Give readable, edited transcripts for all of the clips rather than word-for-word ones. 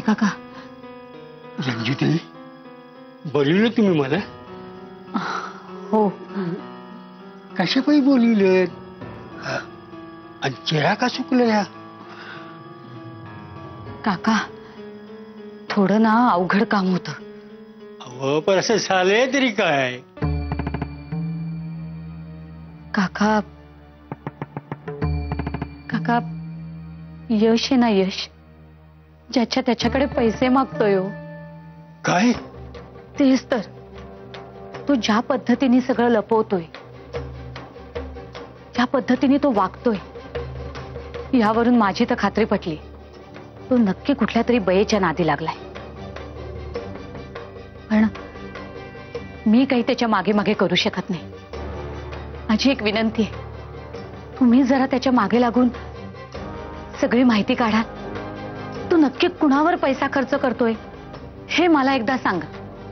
काका? रंजिते, बोलिले तुम्ही मला? हो. कशा काही बोलिले? चेहरा का सुकला? काका, थोडं ना अवघड काम होतं. अहो, पण असं झालंय तरी काय? काका, काका, यश आहे ना, यश, ज्याच्या त्याच्याकडे पैसे मागतोय हो. काय? तेच तर. तो ज्या पद्धतीने सगळं लपवतोय, ज्या पद्धतीने तो वागतोय, यावरून माझी तर खात्री पटली. तो नक्की कुठल्या तरी बयेच्या नादी लागलाय. पण मी काही त्याच्या मागे मागे करू शकत नाही. माझी एक विनंती आहे, तुम्ही जरा त्याच्या मागे लागून सगळी माहिती काढा. तो नक्की कुणावर पैसा खर्च करतोय हे मला एकदा सांगा.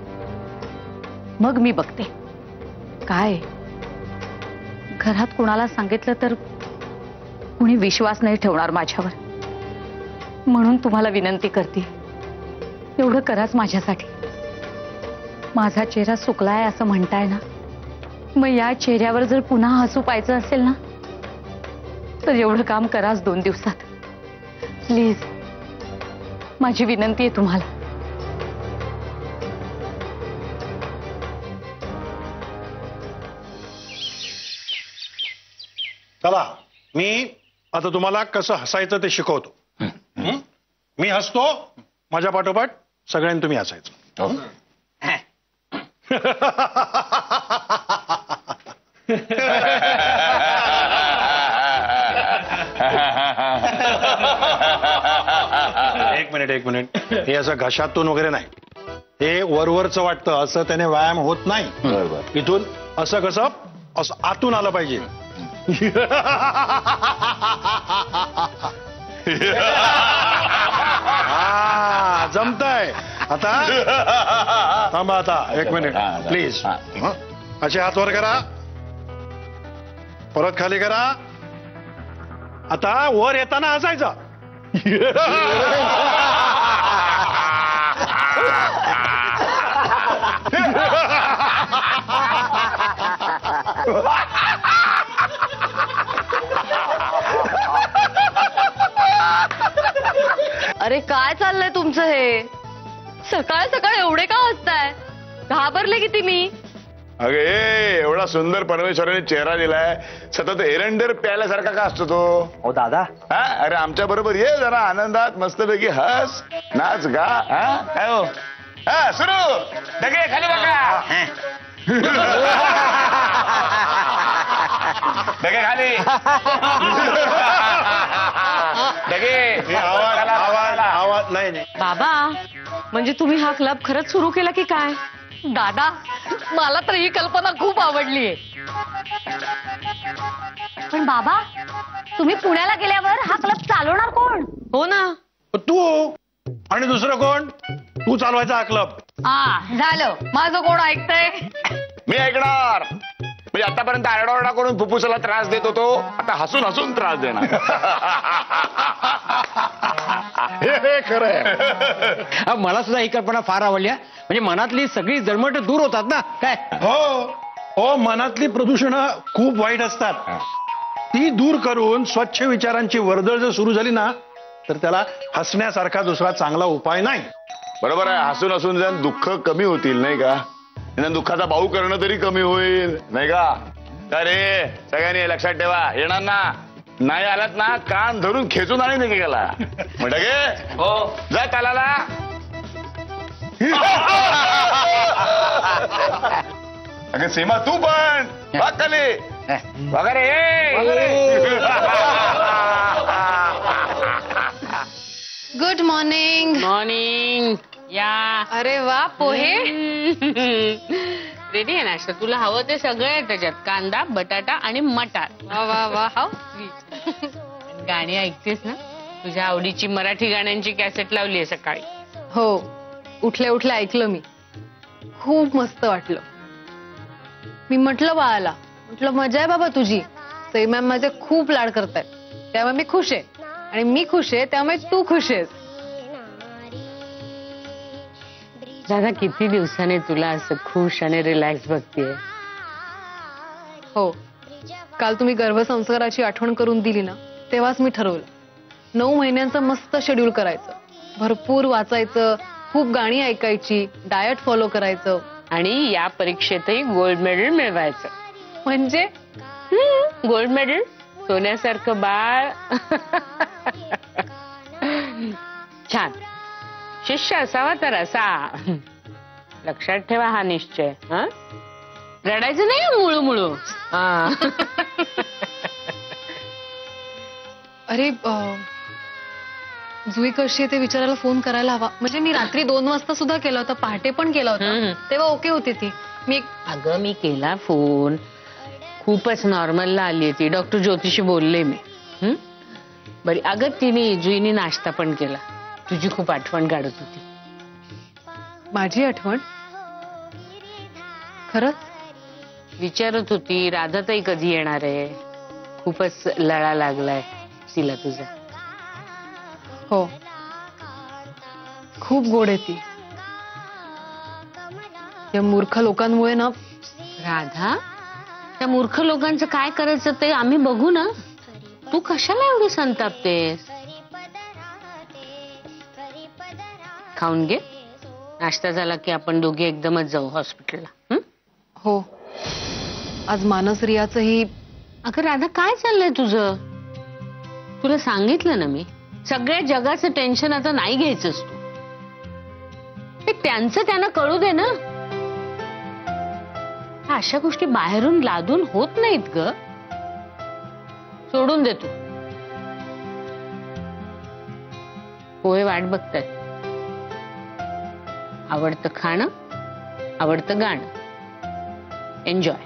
मग मी बघते. काय घरात कुणाला सांगितलं तर कुणी विश्वास नाही ठेवणार माझ्यावर. म्हणून तुम्हाला विनंती करते, एवढं कराच माझ्यासाठी. माझा चेहरा सुकलाय असं म्हणताय ना, मग या चेहऱ्यावर जर पुन्हा हसू पाहायचं असेल ना, तर एवढं काम कराच 2 दिवसात. प्लीज, माझी विनंती आहे तुम्हाला. चला, मी आता तुम्हाला कसं हसायचं ते शिकवतो. मी हसतो, माझ्या पाठोपाठ सगळ्यांनी तुम्ही हसायचं. एक मिनिट. हे असं घशातून वगैरे नाही, हे वरवरचं वाटतं, असं त्याने व्यायाम होत नाही. इथून असं कसं असं आतून आलं पाहिजे. हा, जमतंय. आता थांबा, आता 1 मिनिट प्लीज. असे हात वर करा, परत खाली करा. आता वर येताना हसायचं. अरे काय चाललंय तुमचं हे? सकाळ सकाळ एवढे का हसताय? घाबरले किती मी? अगे, एवढा सुंदर परमेश्वराने चेहरा दिलाय, सतत एरंडेर प्यायल्यासारखा का असतो तो? हो दादा. हा, अरे आमच्या बरोबर ये जरा आनंदात, मस्तपैकी हस, नाच, गा. हा, काय हो? हा, सुरू. डगे खाली बघा. डगे खाली. डगे. आवाज नाही. बाबा, म्हणजे तुम्ही हा क्लब खरंच सुरू केला की काय? दादा, मला तर ही कल्पना खूप आवडलीये. पण बाबा, तुम्ही पुण्याला गेल्यावर हा क्लब चालवणार कोण? हो ना, तू. आणि दुसरं कोण? तू चालवायचा हा क्लब. झालं. माझं कोण ऐकतंय? मी ऐकणार. म्हणजे आतापर्यंत आरडाओरडा करून फुफ्फुसाला त्रास देत होतो, आता हसून हसून त्रास देणार. हे खरंय. मला सुद्धा ही कल्पना फार आवडल्या. म्हणजे मनातली सगळी जळमट दूर होतात ना. काय? हो, मनातली प्रदूषण खूप वाईट असतात. ती दूर करून स्वच्छ विचारांची वर्दळ जर सुरू झाली ना, तर त्याला हसण्यासारखा दुसरा चांगला उपाय नाही. बरोबर आहे. हसून हसून जण दुःख कमी होतील, नाही का? दुःखाचा भाऊ करणं तरी कमी होईल, नाही का? अरे सगळ्यांनी लक्षात ठेवा, येणार ना, नाही आलात ना कान धरून खेचून आणि नाही गेला म्हटलं गे. हो, जा तालाला. अगं सीमा, तू पण बघ खाली वगैरे. Good morning. मॉर्निंग. या. अरे वा, पोहे रेडी आहे नाश्ता. तुला हवं ते सगळं आहे त्याच्यात. कांदा, बटाटा आणि मटार. वा वा वा, हाऊ स्वीट. गाणी ऐकतेस ना? तुझ्या आवडीची मराठी गाण्यांची कॅसेट लावली आहे सकाळी. हो, उठल्या उठल्या ऐकलं मी. खूप मस्त वाटलं. मी म्हटलं बाळाला, म्हटलं मजा आहे बाबा तुझी. सई मॅम माझे खूप लाड करतायत, त्यामुळे मी खुश आहे. आणि मी खुश आहे त्यामुळे तू खुश आहेस. दादा किती दिवसाने तुला असं खुश आणि रिलॅक्स बघतीये. हो, काल तुम्ही गर्भसंस्काराची आठवण करून दिली ना, तेव्हाच मी ठरवलं 9 महिन्यांचं मस्त शेड्यूल करायचं. भरपूर वाचायचं, खूप गाणी ऐकायची, डाएट फॉलो करायचं. आणि या परीक्षेतही गोल्ड मेडल मिळवायचं. म्हणजे गोल्ड मेडल, सोन्यासारखं बाळ. छान शिष्य असावा तर असा. लक्षात ठेवा हा निश्चय. हा, रडायचं नाही मुळू मुळू. अरे जुई कशी आहे ते विचारायला फोन करायला हवा. म्हणजे मी रात्री 2 वाजता सुद्धा केला होता, पहाटे पण केला होता, तेव्हा ओके होती ती. अगं मी केला फोन, खूपच नॉर्मलला आली ती. डॉक्टर ज्योतिषी बोलले मी. बरी अगं जुईनी नाश्ता पण केला. तुझी खूप आठवण काढत होती. माझी आठवण? खरंच? विचारत होती राधाताई कधी येणार आहे, खूपच लळा लागलाय तिला तुझा. हो, खूप गोड आहे ती. या मूर्ख लोकांमुळे ना. राधा, त्या मूर्ख लोकांचं काय करायचं ते आम्ही बघू ना. तू कशाला एवढी संतापतेस? खाऊन घे, नाश्ता झाला की आपण दोघे एकदमच जाऊ हॉस्पिटलला. हो, आज मानस रियाचंही. अगं राधा, काय चाललंय तुझं? तुला सांगितलं ना मी, सगळ्या जगाचं टेन्शन आता नाही घ्यायचंस तू. ते त्यांचं त्यांना कळू दे ना. अशा गोष्टी बाहेरून लादून होत नाहीत ग. सोडून दे तू. पोहे वाट बघतायत. आवडतं खाणं, आवडतं गाणं, एन्जॉय.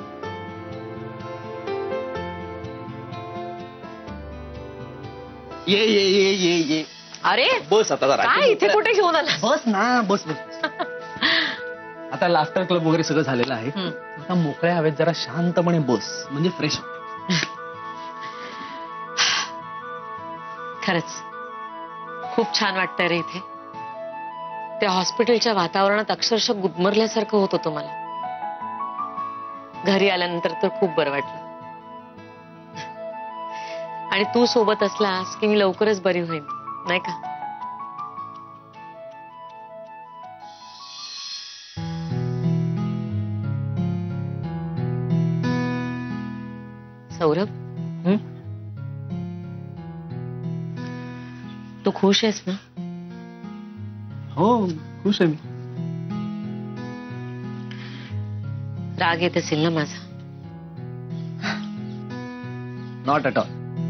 ये ये ये ये ये. अरे बस आता जरा. काय इथे कुठे घेऊन आला? बस ना, बस बस. आता लाफ्टर क्लब वगैरे सगळं झालेलं आहे. आता मोकळ्या हवेत जरा शांतपणे बस, म्हणजे फ्रेश. खरंच खूप छान वाटतंय रे इथे. त्या हॉस्पिटलच्या वातावरणात अक्षरशः गुदमरल्यासारखं होत होतं मला. घरी आल्यानंतर तर खूप बरं वाटलं. आणि तू सोबत असलास की मी लवकरच बरी होईन, नाही का? सौरभ, तू खुश आहेस ना? हो, खुश आहे मी. राग येत असेल ना माझा? Not at all.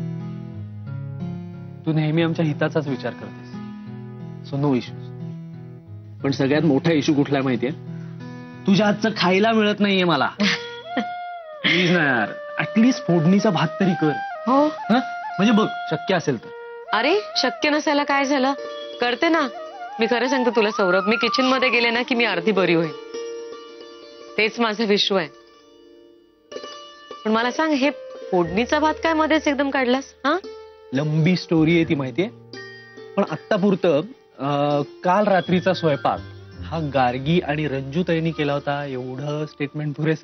तू नेहमी आमच्या हिताचाच विचार करतेस, सो नो इश्यूज. पण सगळ्यात मोठा इश्यू कुठला आहे माहितीये? तुझ्या हातचं खायला मिळत नाहीये मला. प्लीज ना यार, ऍटलीस्ट फोडणीचा भात तरी कर. हो, म्हणजे बघ, शक्य असेल तर. अरे शक्य नसायला काय झालं, करते ना. मी खरं सांगते तुला सौरभ, मी किचन मध्ये गेले ना की मी अर्धी बरी होईल. तेच माझं विश्व आहे. पण मला सांग, हे फोडणीचा भात काय मध्येच एकदम काढलास? हा, लंबी स्टोरी आहे ती माहितीये. पण आत्तापुरतं काल रात्रीचा स्वयंपाक हा गार्गी आणि रंजूताईंनी केला होता, एवढं स्टेटमेंट पुरेसे.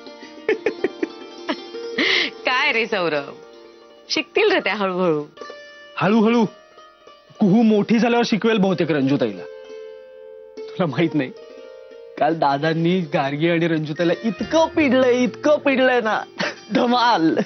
काय रे सौरभ, शिकतील रे त्या हळूहळू. हळूहळू कुहू मोठी झाल्यावर शिकवेल बहुतेक रंजूताईला. तुला माहित नाही, काल दादांनी गार्गी आणि रंजूताईला इतकं पिडलंय ना, धमाल.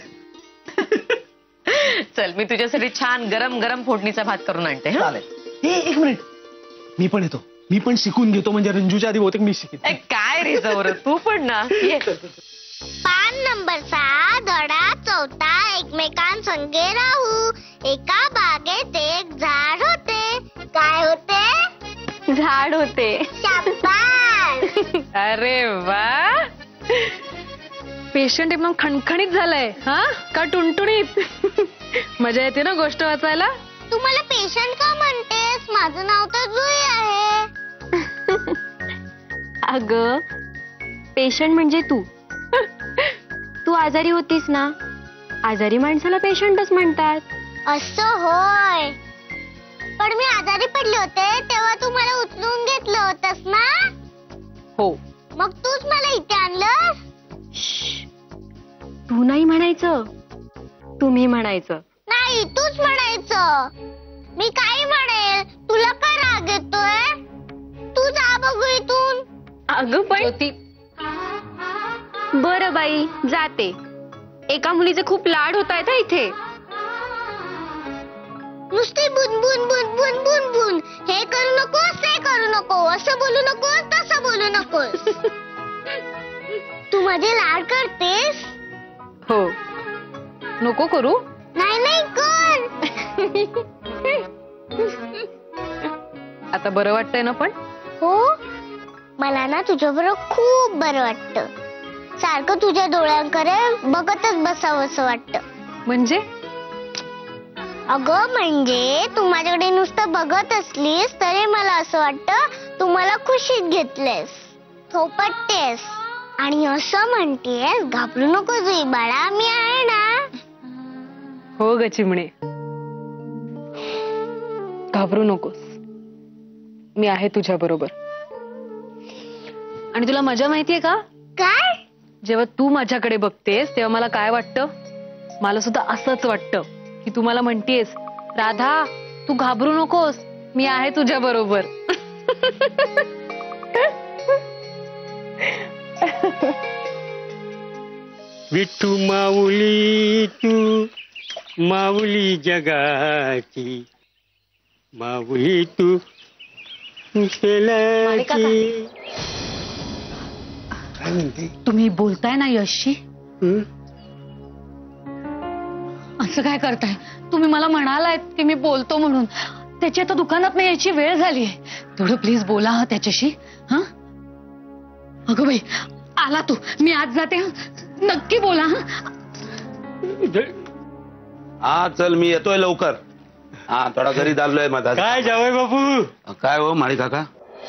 चल, मी तुझ्यासाठी छान गरम गरम फोडणीचा भात करून आणते. एक मिनिट, मी पण येतो. मी पण शिकून घेतो, म्हणजे रंजूच्या आधी बहुतेक मी शिकेन. काय रे सौरभ, तू पण ना. पान नंबर 6 धडा 4 एकमेकांसंगे राहू. एका बागेत एक झाड होते. काय होते? झाड होते. शाबास. अरे वा, पेशंट एकदम खणखणीत झालाय. हा का टुणटुणीत? मजा येते ना गोष्ट वाचायला. तू मला पेशंट का म्हणतेस? माझं नाव तर जुई आहे. अगं, पेशंट म्हणजे तू. तू आजारी होतीस ना, आजारी माणसाला पेशंटच म्हणतात. असं होय. पण मी आजारी पडले होते तेव्हा तू मला उचलून घेतलं होतंस ना. हो. मग तूच मला इथे आणलंस? तू नाही म्हणायचं, तुम्ही म्हणायचं. नाही, तूच म्हणायचं. मी काही म्हणेल, तुला का राग येतोय? तू जा बघू इथून. अगं पण ज्योती, बरं बाई, जाते. एका मुलीचे खूप लाड होत आहेत इथे. नुसती बुनबुन बुनबुन बुनबुन. हे करू नकोस, ते करू नको, असं बोलू नकोस, तसं बोलू नकोस. तू माझे लाड करतेस? हो. नको करू. नाही नाही कर. आता बरं वाटतंय ना पण? हो, मला ना तुझ्याबरोबर खूप बरं वाटतं. सारखं तुझ्या डोळ्यांकडे बघतच बसावं असं वाटतं. म्हणजे? अगं म्हणजे तू माझ्याकडे नुसतं बघत असलीस तरी मला असं वाटतं तू मला खुशीत घेतलेस, थोपटतेस आणि असं म्हणतेस, घाबरू नको जुई बाळा, मी आहे ना. हो ग चिमणे, घाबरू नकोस, मी आहे तुझ्या बरोबर. आणि तुला मजा माहितीये का? काय? जेव्हा तू माझ्याकडे बघतेस तेव्हा मला काय वाटतं? मला सुद्धा असंच वाटतं की तू मला म्हणतेस, राधा तू घाबरू नकोस, मी आहे तुझ्या बरोबर. विठू माऊली तू माऊली जगाची, माऊली तू शेलाची. काय म्हणते? तुम्ही बोलताय ना यशशी? हं? असं काय करताय तुम्ही? मला म्हणालात की मी बोलतो म्हणून. त्याची आता दुकानात नाही यायची वेळ झाली. तेवढं प्लीज बोला हा त्याच्याशी. हा अगं बाई, आला तू, मी आज जाते. नक्की बोला. हा चल, मी येतोय लवकर. हा थोडा घरी चाललोय माझा. काय जावई बापू? काय हो माळी काका?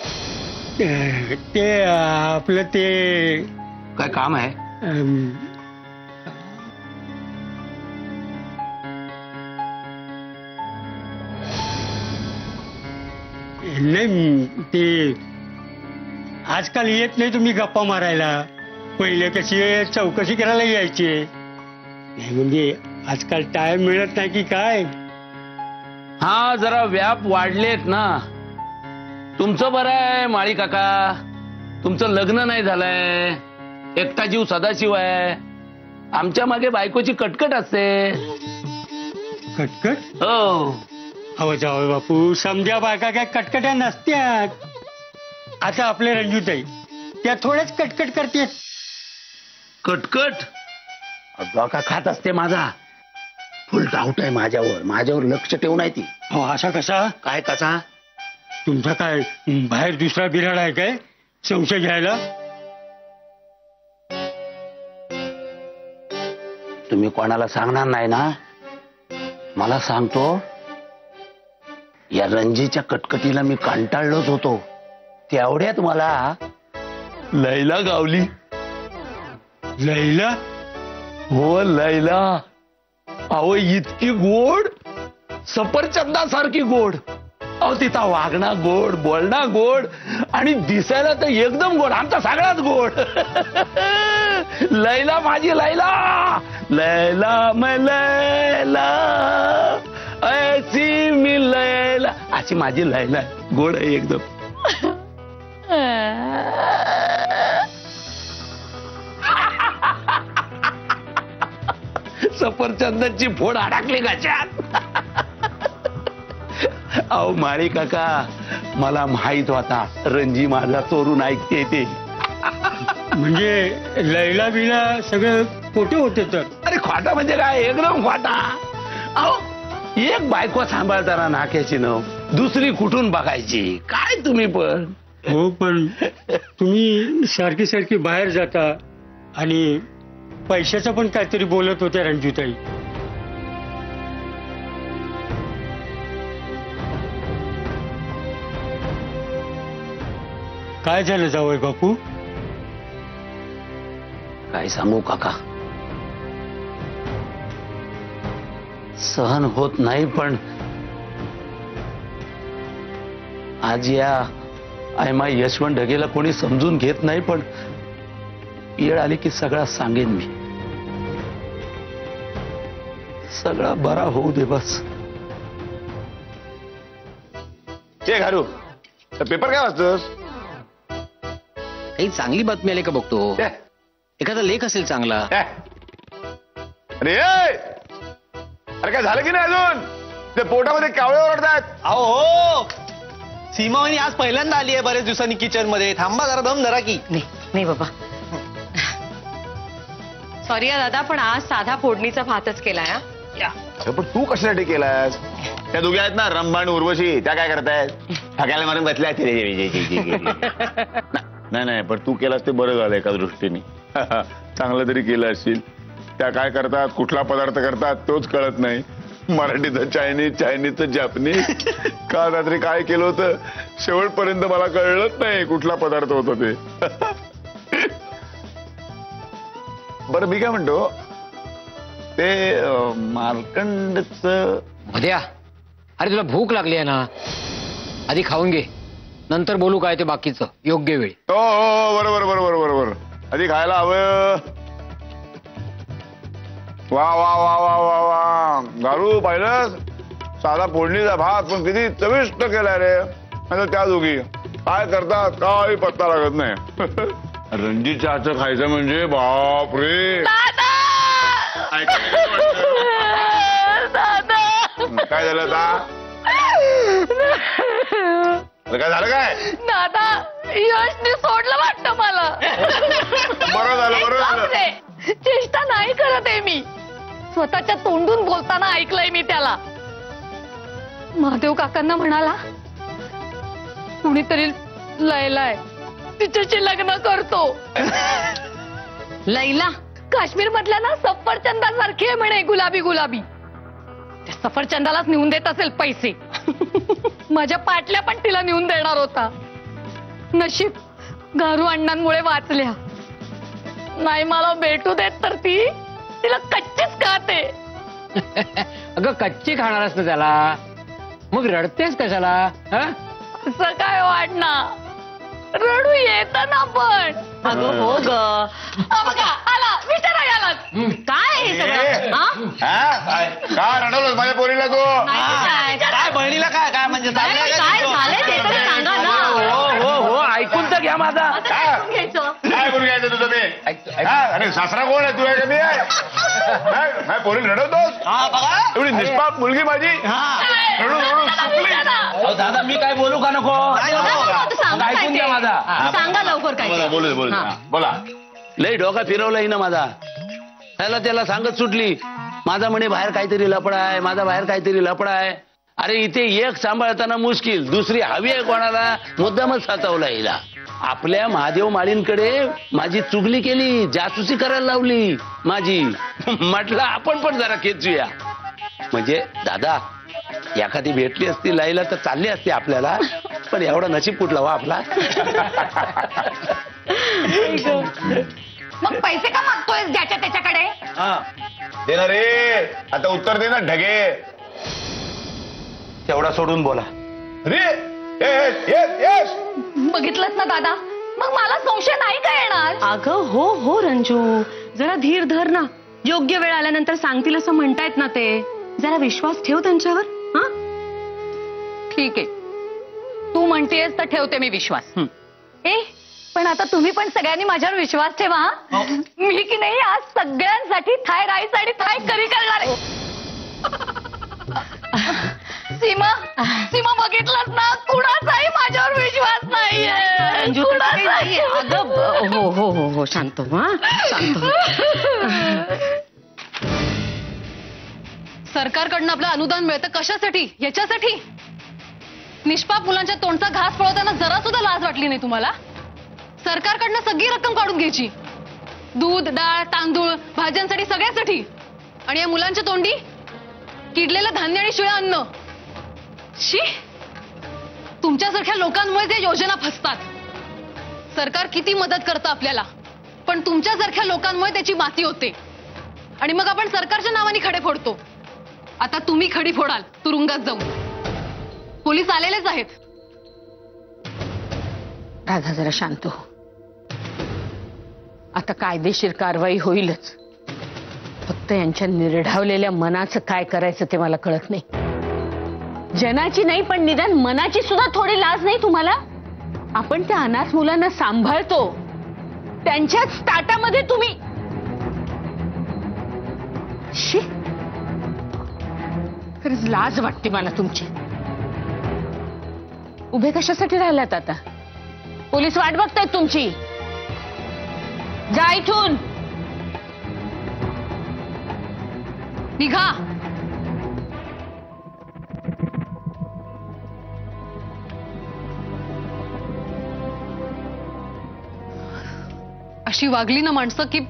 ते आपलं ते काय काम आहे? नाही, ते आजकाल येत नाही तुम्ही गप्पा मारायला. पहिले कशी चौकशी करायला यायची. नाही म्हणजे आजकाल टाइम मिळत नाही की काय? हा जरा व्याप वाढलेत ना. तुमचं बरं आहे माळी काका, तुमचं लग्न नाही झालंय, एकटा जीव सदाशिव आहे. आमच्या मागे बायकोची कटकट असते. कटकट? हो. अहो जावई बापू, समजा बायका काय कटकट्या नसत्यात. आता आपले रंजूताई त्या थोड्याच कटकट करतात. कटकट डोका खात असते माझा. फुल डाऊट आहे माझ्यावर लक्ष ठेवून आहे ती. अहो असा कसा? काय कसा? तुमचा काय बाहेर दुसरा बिराड आहे काय संशय घ्यायला? तुम्ही कोणाला सांगणार नाही ना? मला सांगतो, या रणजीच्या कटकटीला मी कंटाळलोच होतो. तेवढ्यात मला लैला गावली. लैला? हो लैला. अहो इतकी गोड, सफरचंदासारखी गोड. अहो तिचा वागणं गोड, बोलणं गोड आणि दिसायला तर एकदम गोड. आमचा सगळाच गोड. लैला माझी लैला, लैला मैं लैला, ऐसी मी लैला. अशी माझी लैला गोड आहे एकदम. सफरचंदाची फोड अडकली गच्यात. अहो माळी काका, मला माहित होता रणजी माझा चोरून ऐकते ते. म्हणजे लैला बिला सगळं खोटे होते तर? अरे खोटा म्हणजे काय, एकदम खोटा. अहो एक बायको सांभाळताना नाक्याची न दुसरी कुठून बघायची? काय तुम्ही पण. हो पण तुम्ही सारखी सारखी बाहेर जाता आणि पैशाचं पण काहीतरी बोलत होत्या रंजूताई. काय झालं जावई बापू? काय सांगू काका, सहन होत नाही. पण आज या आयमा यशवंत ढगेला कोणी समजून घेत नाही, पण येळ आली की सगळा सांगेन मी. सगळा बरा होऊ दे बस. ते घालू पेपर काय वाचतोस? काही चांगली बातमी आली का बघतो. एखादा लेख असेल चांगला. अरे अरे काय झालं की नाही अजून? ते पोटामध्ये कावळे ओरडतात. अहो सीमावणी आज पहिल्यांदा आली आहे बरेच दिवसांनी किचन मध्ये. थांबा जरा दम धरा की. नाही बाबा, सॉरी दादा, पण आज साधा फोडणीचा भातच केलाय. पण तू कशासाठी केलास? त्या दोघी आहेत ना, रंभा आणि उर्वशी, त्या काय करतायत? ठगायला मारून बसल्या. नाही नाही, पण तू केलास ते बरं झालं एका दृष्टीने. चांगलं तरी केलं असशील. त्या काय करतात, कुठला पदार्थ करतात तोच कळत नाही. मराठीचं चायनीज, चायनीजचं जॅपनीज. काल रात्री काय केलं होतं शेवटपर्यंत मला कळलंच नाही कुठला पदार्थ होता ते. बरं मी काय म्हणतो, ते मार्कंडच मध्या, अरे तुला भूक लागली आहे ना, आधी खाऊन घे, नंतर बोलू काय ते बाकीचं योग्य वेळी. हो हो बरोबर बरोबर बरोबर, आधी खायला हवं. वा वा वा वा वा वा, घालू पाहिलं साधा फोडणीचा भात पण किती चविष्ट केलाय रे. आता त्या दोघी काय करतात काही पत्ता लागत नाही. रणजित चहाचं खायचं म्हणजे बाप रे. काय झालं आता? काय झालं काय? दादा यशने सोडलं वाटतं मला. बरं झालं बरं झालं. चेष्टा नाही करत आहे मी, स्वतःच्या तोंडून बोलताना ऐकलंय मी त्याला. महादेव काकांना म्हणाला कुणीतरी लैला आहे, तिच्याशी लग्न करतो. लैला काश्मीर मधल्या ना सफरचंदासारखी आहे म्हणे, गुलाबी गुलाबी. त्या सफरचंदालाच नेऊन देत असेल पैसे. माझ्या पाटल्या पण तिला नेऊन देणार होता. नशीब घरू अण्णांमुळे वाचल्या. नाही मला भेटू देत तर ती तिला कच्चीच खाते. अगं कच्ची खाणारच ना त्याला, मग रडतेस कशाला? असं काय वाटणार, रडू येत ना पण. अगं हो ग, आला विचारा याला काय हे सगळं? काय रडवलं माझ्या पोरीला तू? काय बहिणीला काय काय म्हणजे काय झालंय ते तरी सांगा ना. हो हो ऐकून तर घ्या माझा. काय करून घ्यायचं तुझं मी? अरे सासरा कोण आहे, तू आहे का मी आहे? पोरीला रडवतोस? एवढी निष्पाप मुलगी माझी रडून रडून चुकली. दादा मी काय बोलू का नको? ऐकून घ्या माझा. सांगा लवकर काय. बोलू बोलू बोला. लई डोका फिरवलाय ना माझा. त्याला सांगत सुटली, माझा म्हणे बाहेर काहीतरी लपडा आहे, माझा बाहेर काहीतरी लपडा आहे. अरे इथे एक सांभाळताना मुश्किल, दुसरी हवी आहे कोणाला, मुद्दामच साचवला हिला. आपल्या महादेव माळींकडे माझी चुगली केली, जासूसी करायला लावली माझी. म्हटलं आपण पण जरा खेचूया. म्हणजे दादा एखादी भेटली असती लैला तर चालली असती आपल्याला, पण एवढा नशीब कुठला वा आपला. मग पैसे का मागतोय ज्याच्या त्याच्याकडे? दे ना रे, आता उत्तर दे ना ढगे. तेवढा सोडून बोला रे. बघितलंच ना दादा, मग मला संशय नाही का येणार? अगं हो हो रंजू, जरा धीर धर ना. योग्य वेळ आल्यानंतर सांगतील असं म्हणतायत ना ते. जरा विश्वास ठेव त्यांच्यावर. हा ठीक आहे, तू म्हणतेस तर ठेवते मी विश्वास. पण आता तुम्ही पण सगळ्यांनी माझ्यावर विश्वास ठेवा. मी की नाही आज सगळ्यांसाठी थाय राईस आणि थाय करी करणार आहे. सीमा सीमा बघितलास ना, कुणाचाही माझ्यावर विश्वास नाहीये. रंजू अगं हो हो हो हो शांत हो, शांत हो. सरकारकडनं आपलं अनुदान मिळतं कशासाठी? याच्यासाठी. निष्पाप मुलांच्या तोंडचा घास पळवताना जरा सुद्धा लाज वाटली नाही तुम्हाला? सरकारकडनं सगळी रक्कम काढून घ्यायची, दूध डाळ तांदूळ भाज्यांसाठी सगळ्यासाठी, आणि या मुलांच्या तोंडी किडलेलं धान्य आणि शिळं अन्न. शी, तुमच्यासारख्या लोकांमुळे त्या योजना फसतात. सरकार किती मदत करतं आपल्याला, पण तुमच्यासारख्या लोकांमुळे त्याची माती होते आणि मग आपण सरकारच्या नावाने खडे फोडतो. आता तुम्ही खडी फोडाल तुरुंगात जाऊन. पोलीस आलेलेच आहेत. राधा जरा शांत हो. आता कायदेशीर कारवाई होईलच. फक्त यांच्या निर्ढावलेल्या मनाचं काय करायचं ते मला कळत नाही. जनाची नाही पण निदान मनाची सुद्धा थोडी लाज नाही तुम्हाला? आपण त्या अनाथ मुलांना सांभाळतो, त्यांच्याच ताटामध्ये तुम्ही. शी, खरंच लाज वाटते मला तुमची. उभे कशासाठी राहिलात आता? पोलीस वाट बघतायत तुमची. जा इथून, निघा. अशी वागली ना माणसं की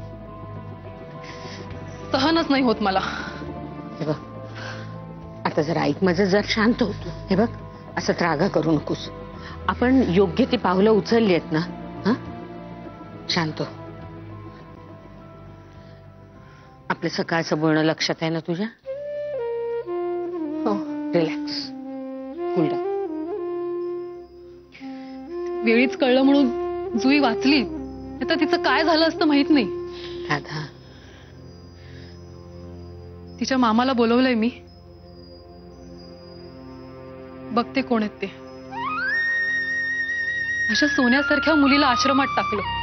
सहनच नाही होत मला. हे बघ, आता जरा ऐक माझं, जर शांत होतो. हे बघ, असं त्रागा करू नकोस. आपण योग्य ती पावलं उचलली आहेत ना? हा, शांत हो. आपलं सकाळचं बोलणं लक्षात आहे ना तुझ्या? हो. Relax, cool down. वेळीच कळलं म्हणून जुई वाचली. आता तिचं काय झालं असतं माहित नाही. राधा, तिच्या मामाला बोलवलंय मी. बघते कोण आहेत ते. अशा सोन्यासारख्या मुलीला आश्रमात टाकलं.